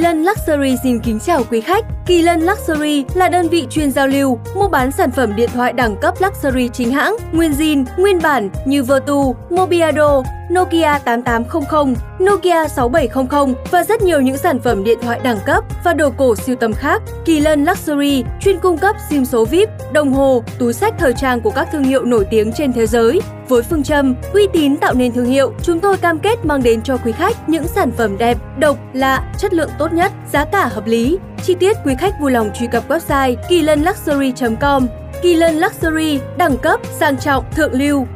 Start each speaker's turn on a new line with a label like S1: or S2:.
S1: Lân Luxury xin kính chào quý khách. Kỳ Lân Luxury là đơn vị chuyên giao lưu, mua bán sản phẩm điện thoại đẳng cấp luxury chính hãng, nguyên zin, nguyên bản như Vertu, Mobiado, Nokia 8800, Nokia 6700 và rất nhiều những sản phẩm điện thoại đẳng cấp và đồ cổ sưu tầm khác. Kỳ Lân Luxury chuyên cung cấp sim số VIP, đồng hồ, túi xách thời trang của các thương hiệu nổi tiếng trên thế giới. Với phương châm uy tín tạo nên thương hiệu, chúng tôi cam kết mang đến cho quý khách những sản phẩm đẹp, độc, lạ, chất lượng tốt nhất, giá cả hợp lý. Chi tiết quý khách vui lòng truy cập website kilânluxury.com. Kỳ Lân Luxury, đẳng cấp, sang trọng, thượng lưu.